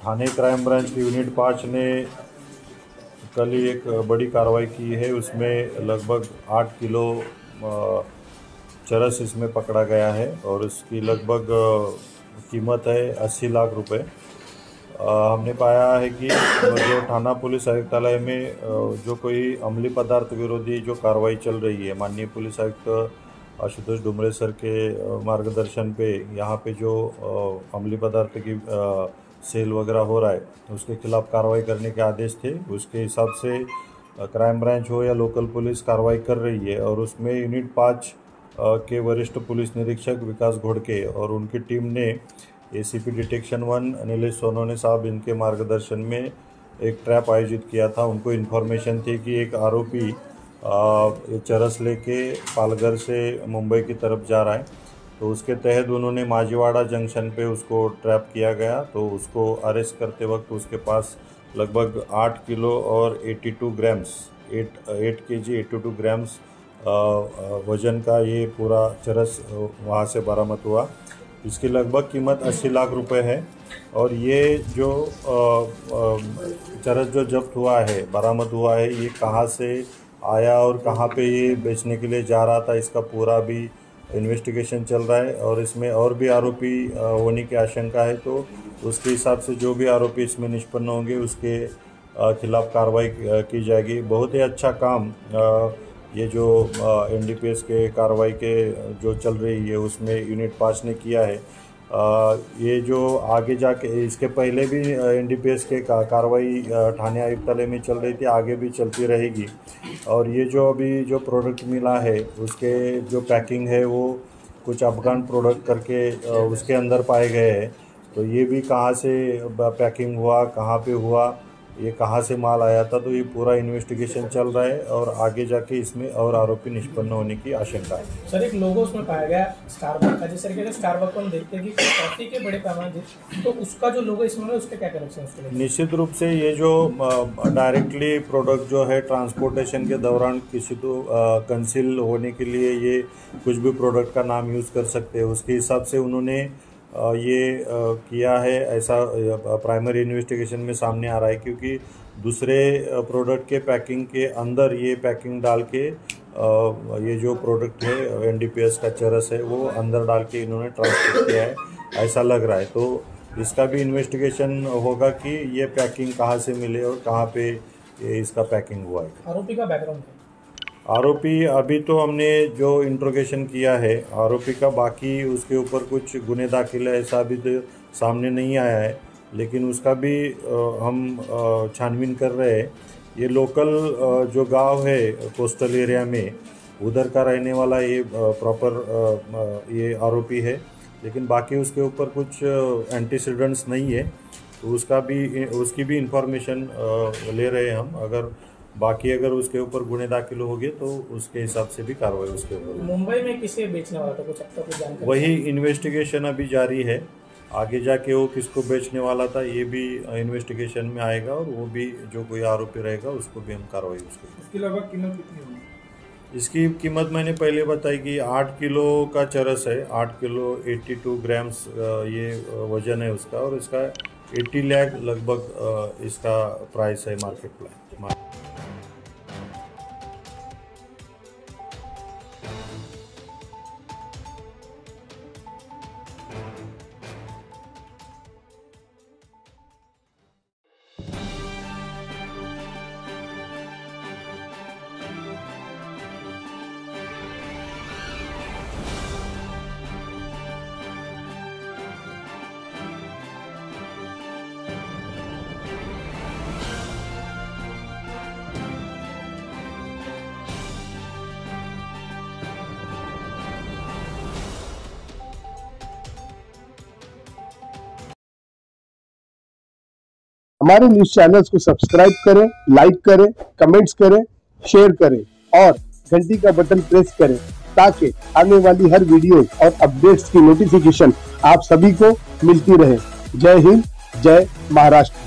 थाने crime branch की unit 5 ने कल ही एक बड़ी कार्रवाई की है। उसमें लगभग 8 किलो चरस इसमें पकड़ा गया है और इसकी लगभग कीमत है 80 लाख रुपए। हमने पाया है कि जो थाना पुलिस आयुक्तालय में जो कोई अमली पदार्थ विरोधी जो कार्रवाई चल रही है, माननीय पुलिस आयुक्त आशुतोष डुमरे सर के मार्गदर्शन पे यहाँ पे जो अमली पदार्थ की सेल वगैरह हो रहा है उसके खिलाफ कार्रवाई करने के आदेश थे। उसके हिसाब से क्राइम ब्रांच हो या लोकल पुलिस कार्रवाई कर रही है और उसमें यूनिट 5 के वरिष्ठ पुलिस निरीक्षक विकास घोड़के और उनकी टीम ने एसीपी डिटेक्शन 1 नीलेश सोनोने साहब इनके मार्गदर्शन में एक ट्रैप आयोजित किया था। उनको इन्फॉर्मेशन थी कि एक आरोपी चरस लेके पालघर से मुंबई की तरफ जा रहा है, तो उसके तहत उन्होंने माजीवाड़ा जंक्शन पे उसको ट्रैप किया गया। तो उसको अरेस्ट करते वक्त उसके पास लगभग 8 किलो और 82 ग्राम्स 8 kg 82 ग्राम्स वज़न का ये पूरा चरस वहाँ से बरामद हुआ। इसकी लगभग कीमत 80 लाख रुपए है और ये जो चरस जो जब्त हुआ है, बरामद हुआ है, ये कहाँ से आया और कहाँ पे ये बेचने के लिए जा रहा था, इसका पूरा भी इन्वेस्टिगेशन चल रहा है और इसमें और भी आरोपी होने की आशंका है। तो उसके हिसाब से जो भी आरोपी इसमें निष्पन्न होंगे उसके खिलाफ कार्रवाई की जाएगी। बहुत ही अच्छा काम ये जो एनडीपीएस के कार्रवाई के जो चल रही है उसमें यूनिट 5 ने किया है। ये जो आगे जाके इसके पहले भी एनडीपीएस के कार्रवाई थाने आयुक्तालय में चल रही थी, आगे भी चलती रहेगी। और ये जो अभी जो प्रोडक्ट मिला है उसके जो पैकिंग है वो कुछ अफगान प्रोडक्ट करके उसके अंदर पाए गए हैं। तो ये भी कहाँ से पैकिंग हुआ, कहाँ पे हुआ, ये कहाँ से माल आया था, तो ये पूरा इन्वेस्टिगेशन चल रहा है और आगे जाके इसमें और आरोपी निष्पन्न होने की आशंका है। सर, एक लोगो उसमें पाया गया स्टारबक का, जिस तरीके से स्टारबक को हम देखते हैं कि कॉफी के बड़े पैमाने, तो उसका जो लोगो इसमें है उसके क्या कनेक्शन है उसके लिए? निश्चित रूप से ये जो डायरेक्टली प्रोडक्ट जो है ट्रांसपोर्टेशन के दौरान किसी को कंसील होने के लिए ये कुछ भी प्रोडक्ट का नाम यूज़ कर सकते हैं, उसके हिसाब से उन्होंने ये किया है। ऐसा प्राइमरी इन्वेस्टिगेशन में सामने आ रहा है क्योंकि दूसरे प्रोडक्ट के पैकिंग के अंदर ये पैकिंग डाल के ये जो प्रोडक्ट है एनडीपीएस का चरस है वो अंदर डाल के इन्होंने ट्रांसपोर्ट किया है, ऐसा लग रहा है। तो इसका भी इन्वेस्टिगेशन होगा कि ये पैकिंग कहाँ से मिले और कहाँ पे इसका पैकिंग हुआ है। आरोपी का बैकग्राउंड है? आरोपी अभी तो हमने जो इंट्रोगेशन किया है आरोपी का, बाकी उसके ऊपर कुछ गुने दाखिल है ऐसा अभी तो सामने नहीं आया है, लेकिन उसका भी हम छानबीन कर रहे हैं। ये लोकल जो गांव है कोस्टल एरिया में उधर का रहने वाला ये प्रॉपर ये आरोपी है, लेकिन बाकी उसके ऊपर कुछ एंटीसीडेंट्स नहीं है, तो उसकी भी इंफॉर्मेशन ले रहे हैं हम। अगर उसके ऊपर गुने दाखिल हो गए तो उसके हिसाब से भी कार्रवाई उसके ऊपर। मुंबई में किसे बेचने वाला था, कुछ अब तक जानकारी? वही इन्वेस्टिगेशन अभी जारी है, आगे जाके वो किसको बेचने वाला था ये भी इन्वेस्टिगेशन में आएगा और वो भी जो कोई आरोपी रहेगा उसको भी हम कार्रवाई इसकी लगभग कीमत कितनी होगी? इसकी कीमत मैंने पहले बताई कि 8 किलो का चरस है, 8 किलो 82 ग्राम्स ये वजन है उसका और इसका 80 लाख लगभग इसका प्राइस है मार्केट प्राइस। हमारे न्यूज चैनल्स को सब्सक्राइब करें, लाइक करें, कमेंट्स करें, शेयर करें और घंटी का बटन प्रेस करें ताकि आने वाली हर वीडियो और अपडेट्स की नोटिफिकेशन आप सभी को मिलती रहे। जय हिंद, जय महाराष्ट्र।